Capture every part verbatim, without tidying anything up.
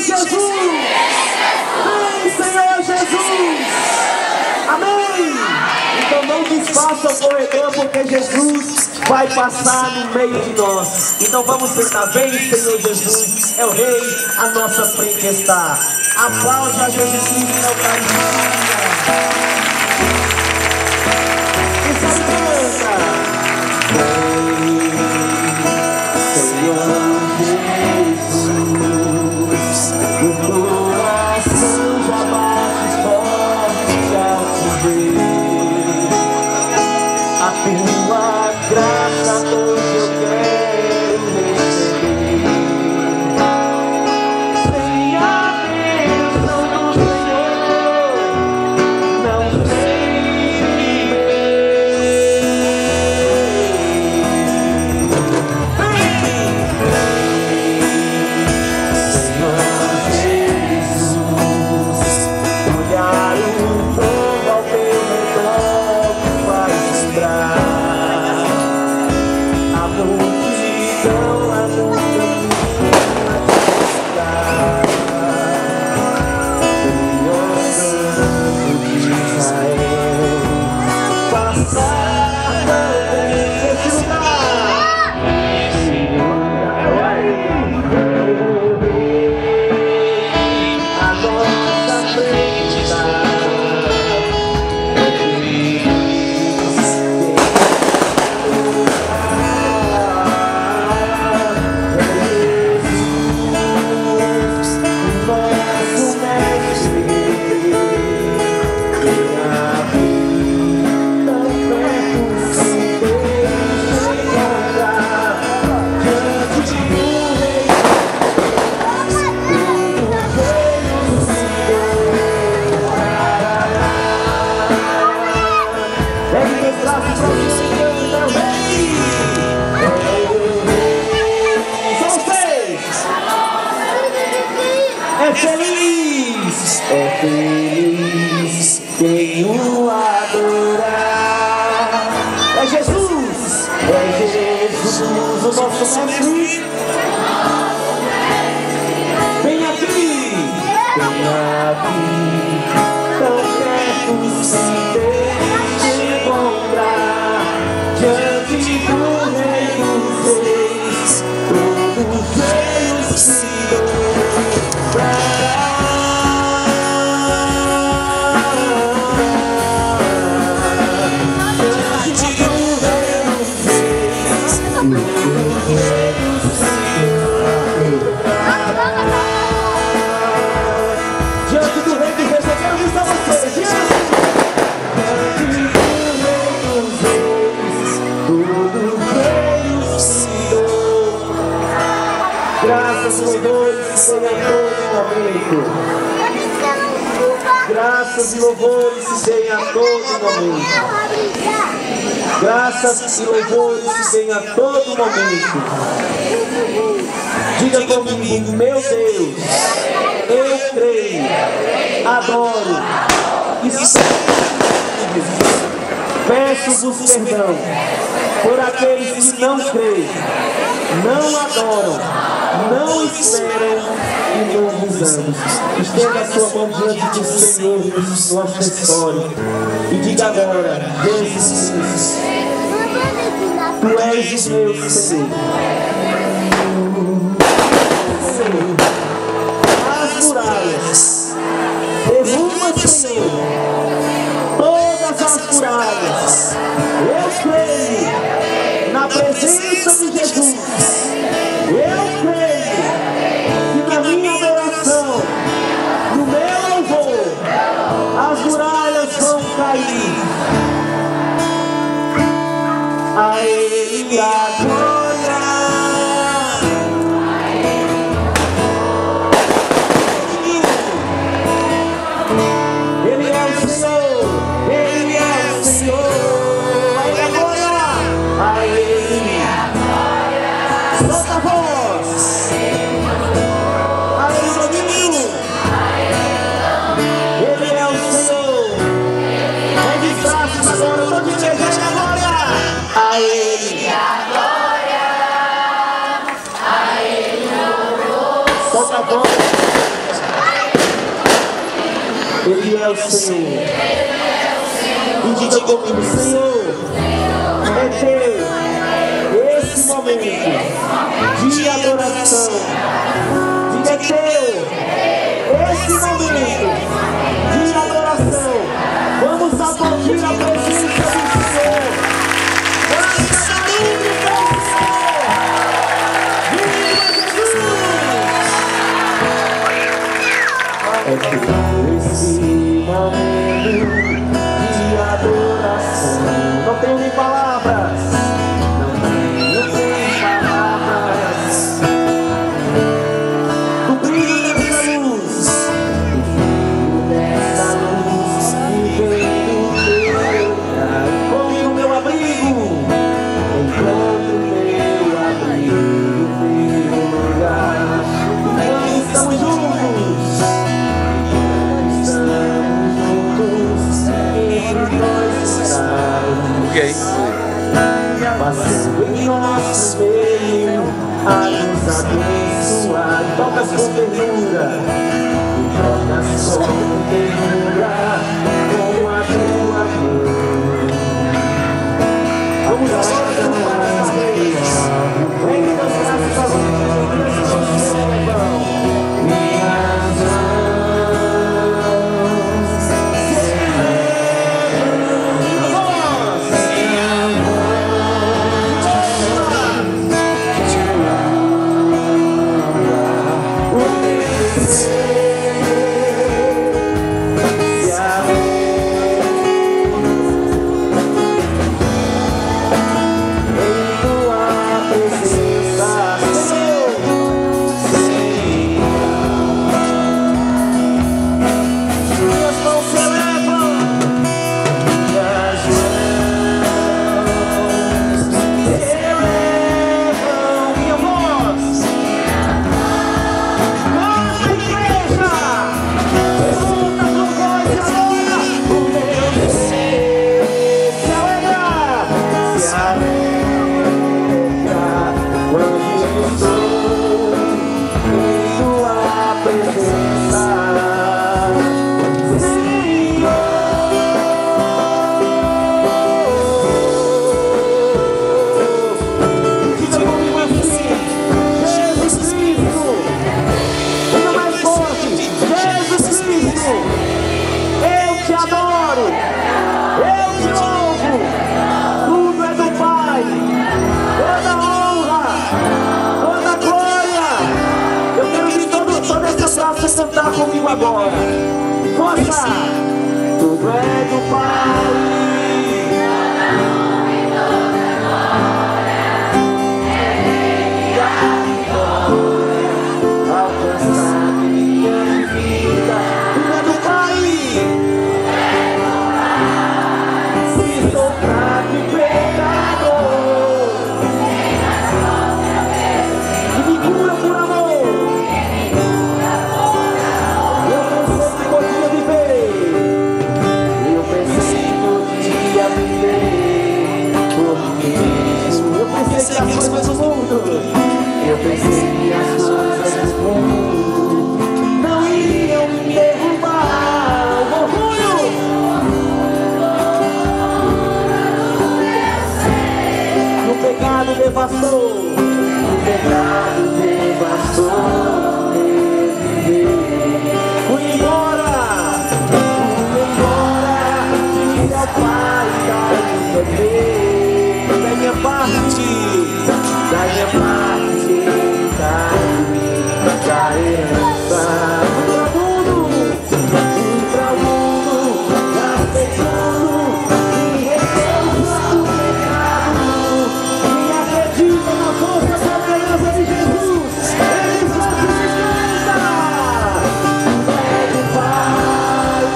Jesus! Vem, Senhor Jesus! Amém! Então não desfaça o corredor, porque Jesus vai passar no meio de nós. Então vamos cantar, vem, Senhor Jesus, é o Rei, a nossa frente está. Aplaude a Jesus Cristo na Eucaristia. E sabe canta. É feliz, é feliz quem o adorar. É Jesus, é Jesus, o nosso mestre. Vem aqui, vem aqui, tão perto se deixe encontrar. Diante do Rei dos Reis, todos veio se dobrar. Graças, louvores, Senhor, a todo momento. Graças e louvores se deem a todo momento. Graças e louvores se deem a todo momento. Diga comigo, meu Deus, eu creio, adoro, peço-vos perdão por aqueles que não creem, não adoram, não esperam em longos anos. Estenda a sua mão diante do Senhor nessa nossa história e diga agora, Jesus, Tu és o meu Senhor. As muralhas, derruba, Senhor, todas as muralhas. Eu creio na presença de Jesus. Eu creio que na minha adoração, no meu louvor, as muralhas vão cair. A Ele a glória. Ele é o Senhor, Ele é o Senhor. A Ele a glória. A Ele a glória. Solta a voz. A Ele o domínio. Ele é o Senhor. Rende os braços agora, todo de igreja a glória. A Ele a glória. A Ele o louvor. Solta a voz. Ele é o Senhor. E diga comigo, Senhor, é teu esse momento de adoração. Diga, é teu esse momento de adoração. Vamos aplaudir a presença do Senhor. Faça barulho para o Senhor. Viva Jesus! É teu esse momento de adoração. Não tenho nem palavras. Não tenho nem palavras. Do brilho dessa luz, do brilho dessa luz que vem do teu olhar. Encontre o meu abrigo, encontre o meu abrigo, o meu lugar. Então estamos juntos. Ok. Passando em nosso meio a nos abençoar. Tocas com ternura, tocas com ternura com a tua mão. Vamos agora cantar essa vez. Vem que Deus graças a Deus. Minhas cantar comigo agora. Força! Tudo é do Pai. Alcançar minha vida. Tudo é do Pai. Se sou fraco e pecador, e me cura por amor. As coisas do mundo, eu pensei que as coisas do mundo não iriam me derrubar. O orgulho, o pecado devastou, o pecado devastou meu viver. Fui embora, fui embora, disse ao Pai, dá-me poder, da minha parte. Da minha parte, da herança. Fui pra mundo, fui pra mundo, gastei tudo, e recebo o pecado. Quem acredita na força da beleza de Jesus, ele só se canta. É do Pai.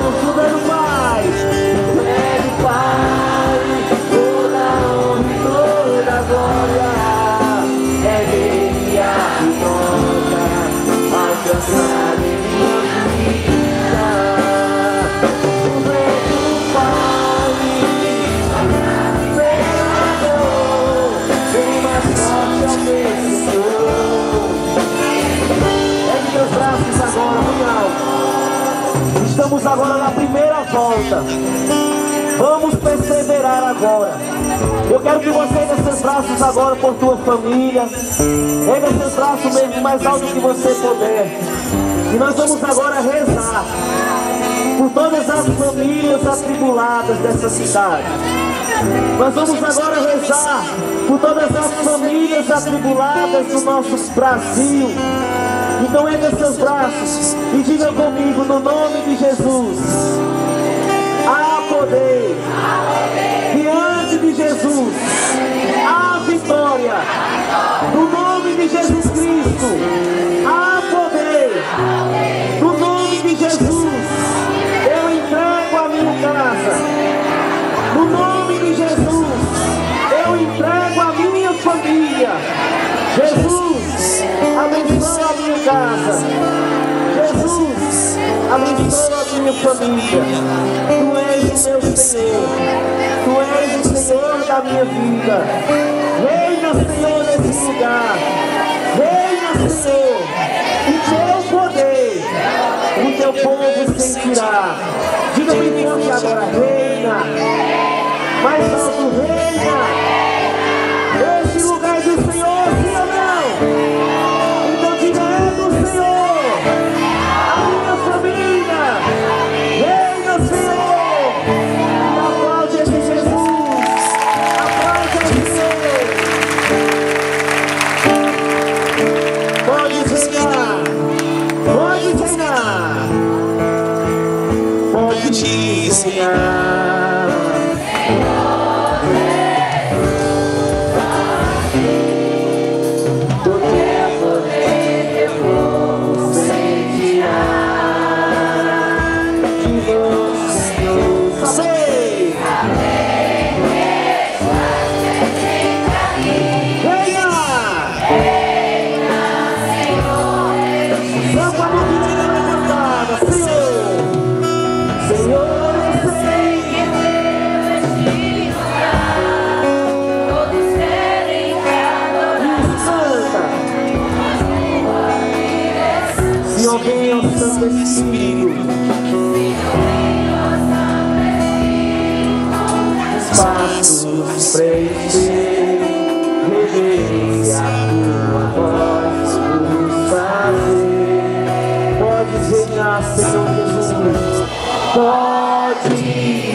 Pai, toda honra e Eu quero que você erga seus braços agora por tua família. Erga seus braços mesmo mais alto que você puder. E nós vamos agora rezar por todas as famílias atribuladas dessa cidade. Nós vamos agora rezar por todas as famílias atribuladas do nosso Brasil. Então erga seus braços e diga comigo no nome de Jesus. Há poder. Diante de Jesus. Há vitória. No nome de Jesus Cristo. Há poder. No nome de Jesus. Eu entrego a minha casa. No nome de Jesus. Eu entrego a minha família. Jesus, abençoa a minha casa. Jesus, abençoa a minha família. Tu és o meu Senhor. Tu és o Senhor da minha vida. Reina, Senhor, nesse lugar. Reina, Senhor. E teu poder, o teu povo sentirá. Diga bem forte agora, reina. Mais alto, reina. Esse lugar é do Senhor, sim ou não? Então diga, é do Senhor. A minha família. Reina, Senhor. E aplaude esse Jesus. Aplaude esse Senhor. Pode reinar. Pode reinar. Pode reinar. Alguém ao Santo Espírito, espaços preencher, reveille a tua voz, nos fazer. Pode reinar, Senhor Jesus, pode.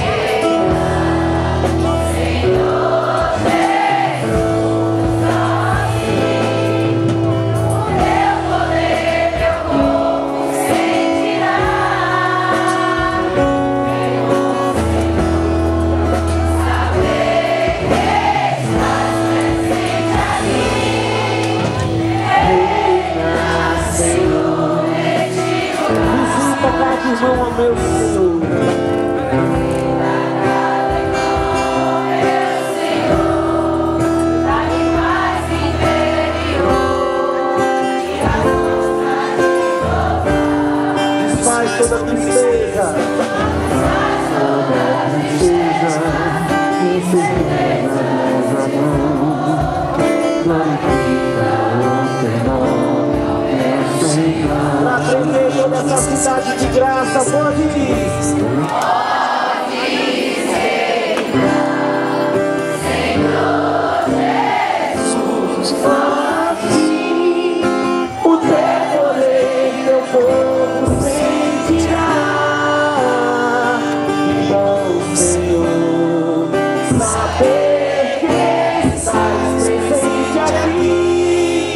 Irmão, ao meu Senhor. Desfaz toda tristeza. Toda tristeza. Para prender toda essa cidade de graça, pode ir. Pode ser, Senhor Jesus. Pode, o teu poder, teu povo sentirá. Bom Senhor, saber que estás presente aqui.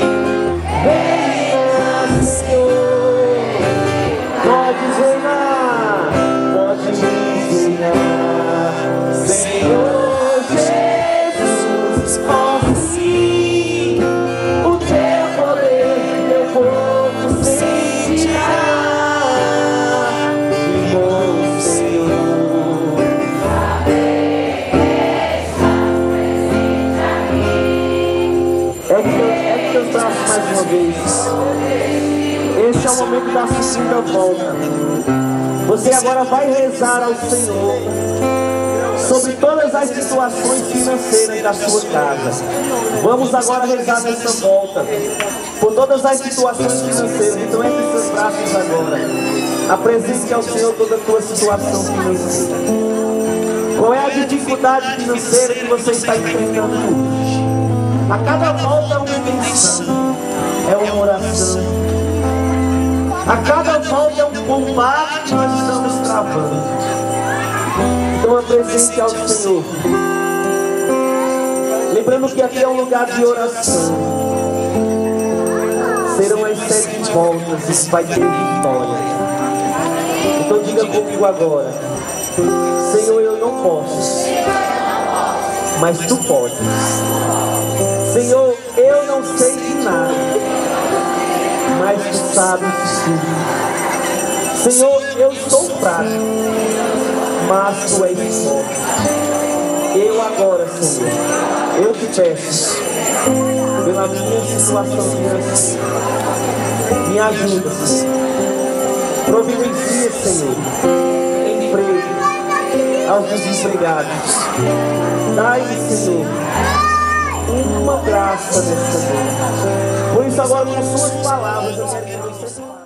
Reina, Senhor. Pode reinar, pode reinar, Senhor Jesus, oh sim, o teu poder, teu povo sentirá. E bom Senhor, saber que estás presente aqui. É que teus braços mais uma vez. Esse é o momento da segunda volta. Você agora vai rezar ao Senhor sobre todas as situações financeiras da sua casa. Vamos agora rezar nessa volta por todas as situações financeiras. Então entre seus braços agora. Apresente ao Senhor toda a tua situação financeira. Qual é a dificuldade financeira que você está enfrentando hoje? A cada volta é uma intenção, é uma oração. A cada volta é um combate que nós estamos travando. Então apresente ao Senhor, lembrando que aqui é um lugar de oração. Serão as sete voltas e vai ter vitória. Então diga comigo agora: Senhor, eu não posso, mas Tu podes. Senhor, eu não sei de nada, mas Tu sabes tudo. Senhor, eu sou fraco, mas Tu és forte. Eu agora, Senhor, eu te peço, pela minha situação financeira, me ajuda, Senhor. Providencia, Senhor, emprego aos desempregados. Dai-me, Senhor, uma graça nessa noite. Por isso agora, com suas palavras, eu quero que você